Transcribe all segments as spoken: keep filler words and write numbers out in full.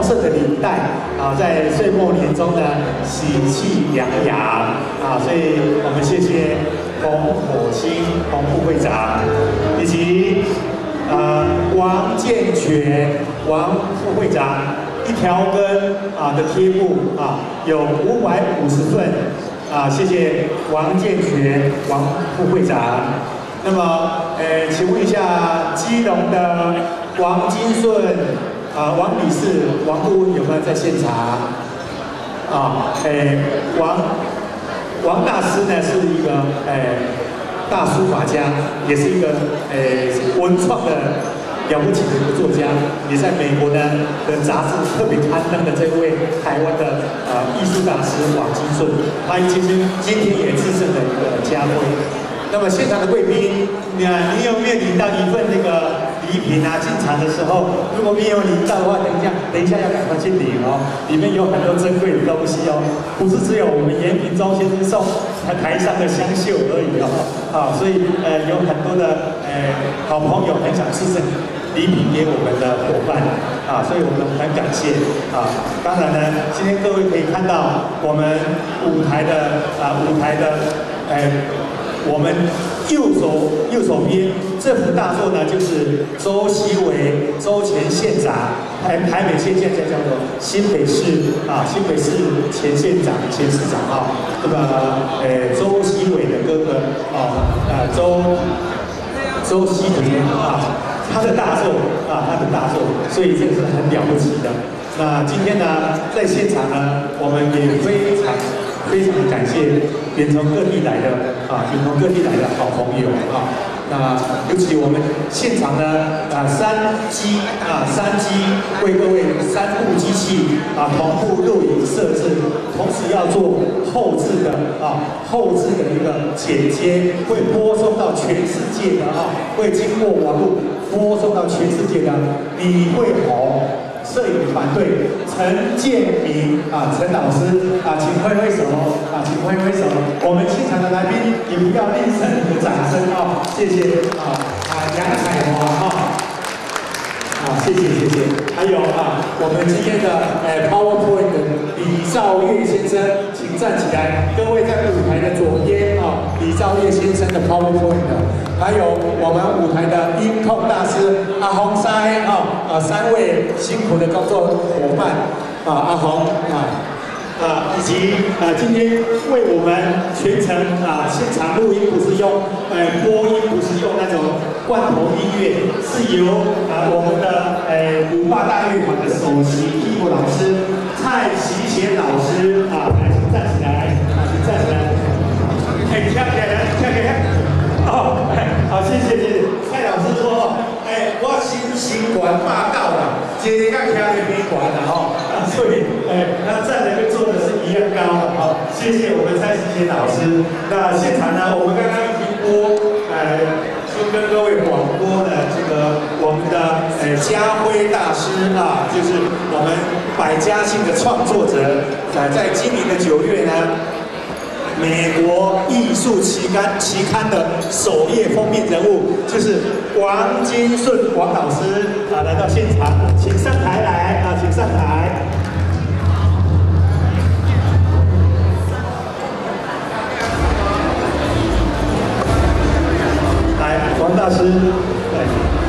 色的领带啊，在岁末年终呢，喜气洋洋啊，所以我们谢谢洪火星洪副会长，以及呃王建全王副会长一条根啊的贴布啊，有五百五十份啊，谢谢王建全王副会长。那么，呃，请问一下基隆的王金顺啊，王理事、王顾问有没有在现场？啊，诶，王王大师呢是一个诶大书法家，也是一个诶文创的了不起的一个作家，也在美国呢的杂志特别刊登的这位台湾的呃艺术大师王金顺，他其实今天也致胜了一个家徽。那么现场的贵宾，你啊，你有没有领到一份那个礼品啊？进场的时候，如果没有领到的话，等一下，等一下要赶快去领哦。里面有很多珍贵的东西哦，不是只有我们延平周先生送台上的香绣而已哦。啊，所以呃，有很多的呃好朋友很想赐赠礼品给我们的伙伴啊，所以我们很感谢啊。当然呢，今天各位可以看到我们舞台的啊舞台的呃。我们右手右手边这幅大作呢，就是周锡伟周前县长，台台北县现在叫做新北市啊，新北市前县长、前市长啊，那么呃周锡伟的哥哥啊，啊周周锡德啊，他的大作啊，他的大作，所以这个是很了不起的。那今天呢，在现场呢，我们也非常。非常感谢远从各地来的啊，远从各地来的好朋友啊。那尤其我们现场呢啊，三机啊，三机为各位三部机器啊同步录影设置，同时要做后置的啊，后置的一个剪接，会播送到全世界的啊，会经过网络播送到全世界的李慧红。摄影团队陈建明啊，陈老师啊，请挥挥手啊，请挥挥手。我们现场的来宾也不要吝啬你的掌声啊，谢谢啊啊杨彩华啊啊，谢谢谢谢。还有啊，我们今天的呃 PowerPoint 李兆岳先生，请站起来。各位在舞台的左边啊，李兆岳先生的 PowerPoint。还有我们舞台的音控大师阿洪塞啊啊三位辛苦的工作伙伴啊阿洪啊啊以及啊今天为我们全程啊现场录音不是用呃播音不是用那种罐头音乐，是由啊我们的呃舞霸大乐团的首席艺术老师蔡其贤老师啊来请站起来啊请站起来，哎跳起来跳起来。哦，好，谢谢谢谢。蔡老师说，哎，我心心管霸道啦，今天刚听的比管啦吼，啊，所以，哎，那站的跟坐的是一样高的，好，谢谢我们蔡其贤老师。那现场呢，我们刚刚已经播，呃，就跟各位广播的这个我们的呃家辉大师啊，就是我们百家姓的创作者，呃，在今年的九月呢。美国艺术期刊期刊的首页封面人物就是王金顺王老师啊，来到现场，请上台来啊，请上台。来，王大师，对。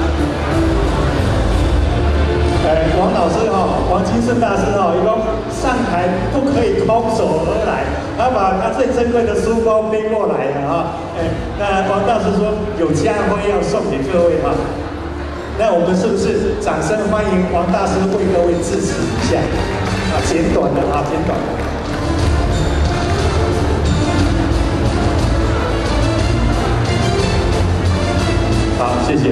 呃，王老师哈、哦，王金顺大师哈、哦，一共上台不可以空手而来，他把他最珍贵的书包背过来了哈。哎，那王大师说有家徽要送给各位哈，那我们是不是掌声欢迎王大师为各位致辞一下？啊，简短的啊，简短的。好，谢谢。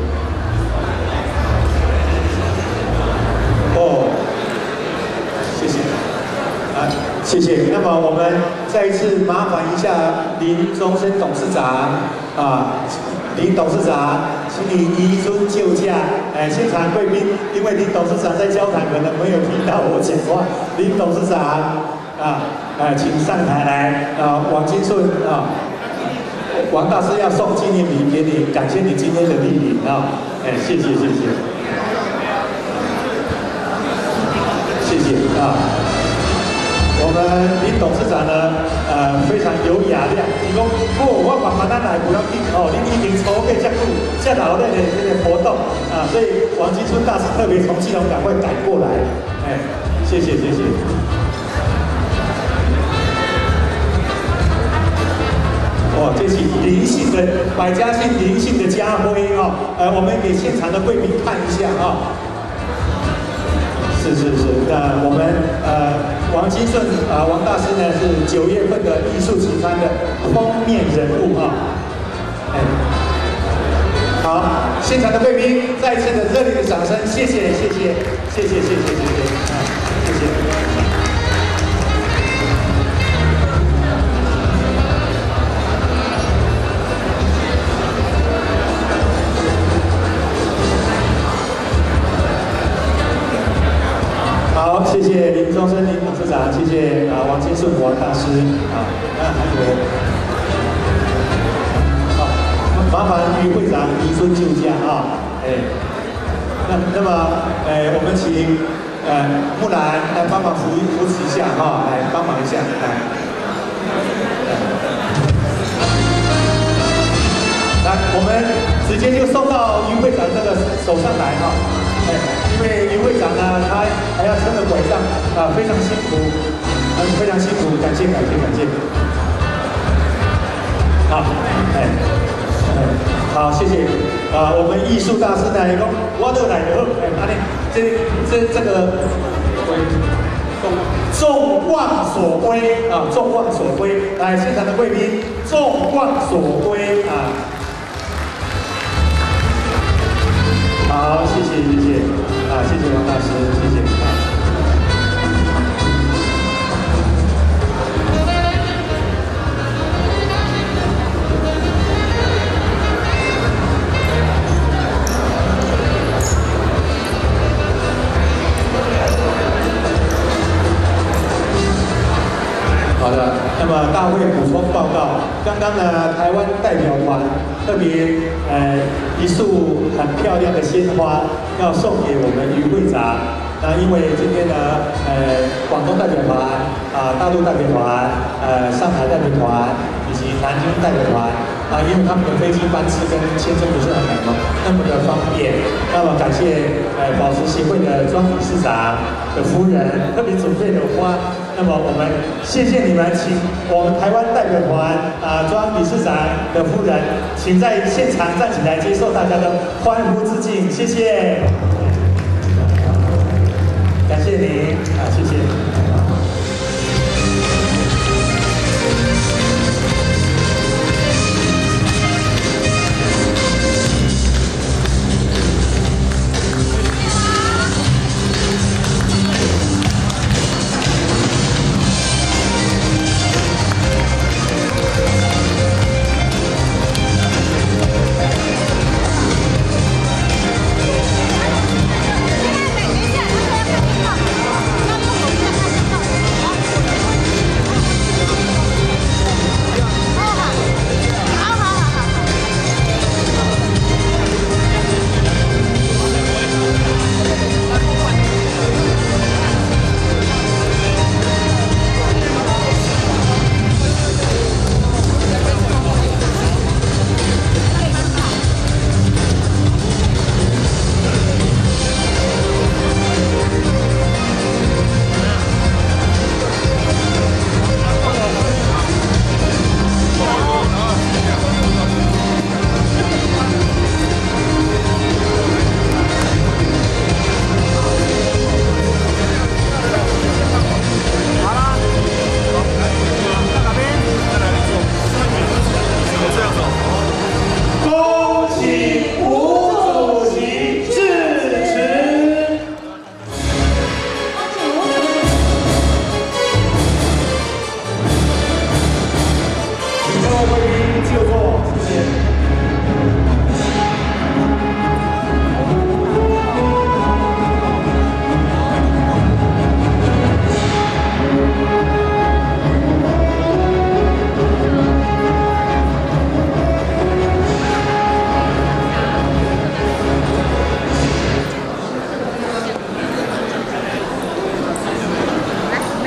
哦，谢谢，啊，谢谢。那么我们再一次麻烦一下林宗生董事长啊，林董事长，请你移尊就驾。哎，现场贵宾，因为林董事长在交谈，可能没有听到我讲话。林董事长啊，呃，请上台来啊，王金顺啊，王大师要送纪念品给你，感谢你今天的莅临啊，哎，谢谢谢谢。 林董事长呢，呃，非常有雅量。伊讲，不，我慢慢咱来，不要紧哦。恁已经筹备这久，这老练的这个活动啊，所以王金春大师特别从基隆赶快赶过来。哎，谢谢谢谢。哇，这是灵性的百家姓灵性的家徽哦。呃，我们给现场的贵宾看一下啊、哦。是是是，那我们呃王金顺啊、呃、王大师呢是九月份的艺术期刊的封面人物啊。哎，好，现场的贵宾再次的热烈的掌声，谢谢谢谢谢谢谢谢谢谢啊，谢谢。好，谢谢林宗生林董事长，谢谢啊王金顺王大师啊，那还有，好，麻烦于会长移孙就驾啊，哎，那那么，哎，我们请呃木兰来帮忙扶扶持一下哈，来帮忙一下，来，来，我们直接就送到于会长这个手上来哈。哎，因为于会长呢，他还要撑着拐杖啊，非常辛苦，嗯，非常辛苦，感谢感谢感谢。好，哎，哎，好，谢谢。啊，我们艺术大师呢，讲我都来了，哎，阿弟，这这这个，众望所归啊，众望所归。来，现场的贵宾，众望所归啊。好，谢谢谢谢啊，谢谢王大师，谢谢啊。好的，那么大会补充报告，刚刚呢，台湾代表团特别呃一束很漂亮的鲜花要送给我们于会长。那因为今天呢，呃，广东代表团啊、大陆代表团、呃，上海代表团以及南京代表团啊，因为他们的飞机班次跟签证不是很那么的方便，那么感谢呃宝石协会的庄理事长的夫人特别准备的花。那么我们谢谢你们，请我们台湾代表团啊庄理事长的夫人，请在现场站起来接受大家的欢呼致敬，谢谢，感谢您啊，谢谢。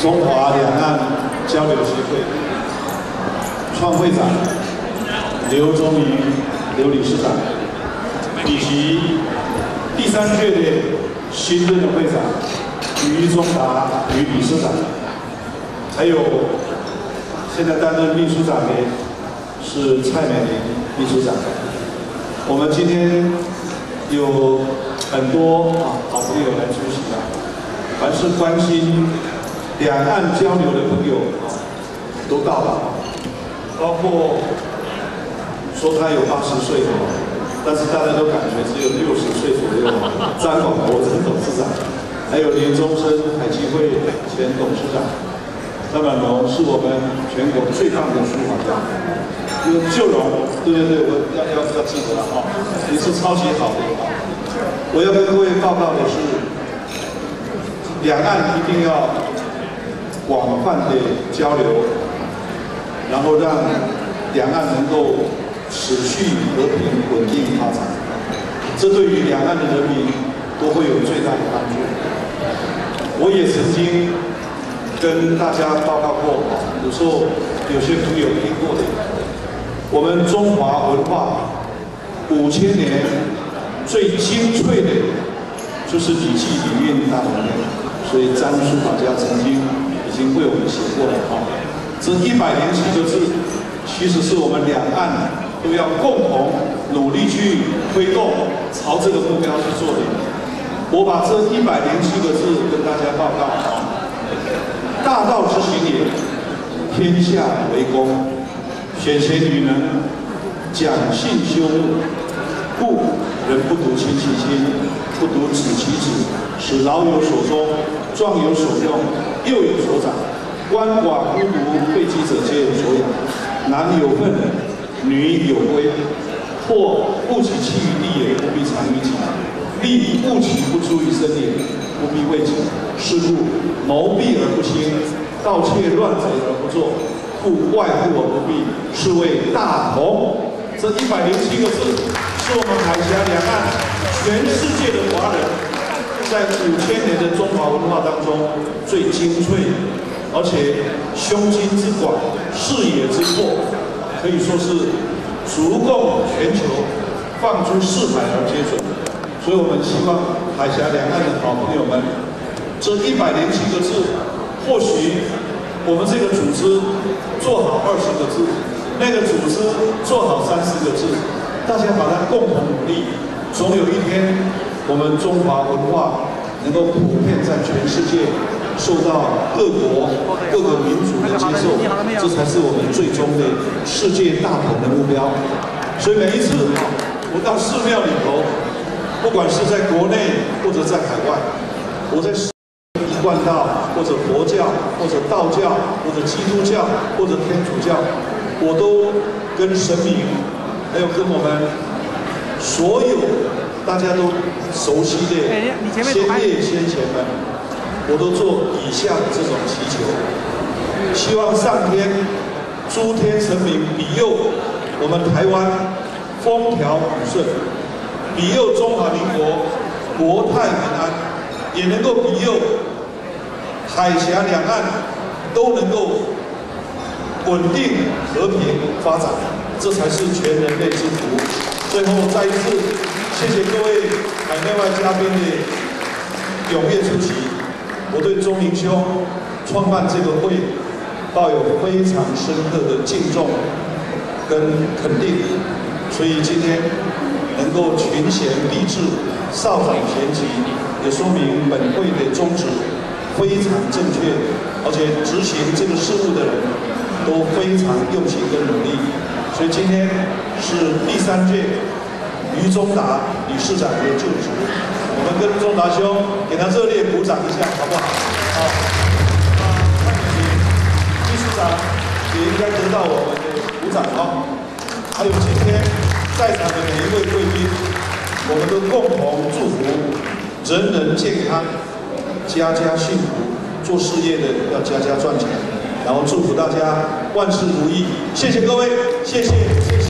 中华两岸交流协会创会长刘宗明刘理事长，以及第三届的新任的会长于中达于理事长，还有现在担任秘书长的是蔡美玲秘书长。我们今天有很多啊好朋友来出席啊，凡是关心两岸交流的朋友啊都到了，包括说他有八十岁哦，但是大家都感觉只有六十岁左右。张广国前董事长，还有林宗生海基会前董事长，张满龙是我们全国最棒的书法家。有秀荣，对对对，我要要要记得了哈，你是超级好的。我要跟各位报告的是，两岸一定要广泛的交流，然后让两岸能够持续和平稳定发展，这对于两岸的人民都会有最大的帮助。我也曾经跟大家报告过，有时候有些朋友听过的，我们中华文化五千年最精粹的，就是《礼记》礼运大同篇，所以张书法家曾经已经为我们写过了啊。这一百零七个字，其实是我们两岸都要共同努力去推动，朝这个目标去做的。我把这一百零七个字跟大家报告啊。大道之行也，天下为公，选贤与能，讲信修睦。故人不独亲其亲，不独子其子，使老有所终，壮有所用，幼有所长。鳏寡孤独废疾者皆有所养，男有分，女有归。或物其弃于地也，不必藏于己；利物其不出于身也，不必为己。是故谋闭而不兴，盗窃乱贼而不作，故外户而不闭，是谓大同。这一百零七个字，是我们海峡两岸全世界的华人在五千年的中华文化当中最精粹，而且胸襟之广、视野之阔，可以说是足供全球放诸四海而皆准。所以我们希望海峡两岸的好朋友们，这一百零七个字，或许我们这个组织做好二十个字，那个组织做好三十个字，大家把它共同努力，总有一天我们中华文化能够普遍在全世界受到各国各个民族的接受，这才是我们最终的世界大同的目标。所以每一次啊，我到寺庙里头，不管是在国内或者在海外，我在一贯道或者佛教或者道教或者基督教或者天主教，我都跟神明，还有跟我们所有大家都熟悉的先烈先贤们，我都做以下的这种祈求，希望上天诸天神明庇佑我们台湾风调雨顺，庇佑中华民国国泰民安，也能够庇佑海峡两岸都能够稳定和平发展，这才是全人类之福。最后再一次谢谢各位海内外嘉宾的踊跃出席，我对钟明兄创办这个会抱有非常深刻的敬重跟肯定，所以今天能够群贤毕至，少长咸集，也说明本会的宗旨非常正确，而且执行这个事务的人都非常用心跟努力。所以今天是第三届于中达理事长的就职，我们跟中达兄给他热烈鼓掌一下，好不好？好。啊，蔡美玲秘书长也应该得到我们的鼓掌哦。还有今天在场的每一位贵宾，我们都共同祝福人人健康，家家幸福，做事业的要家家赚钱，然后祝福大家万事如意。谢谢各位，谢谢，谢谢。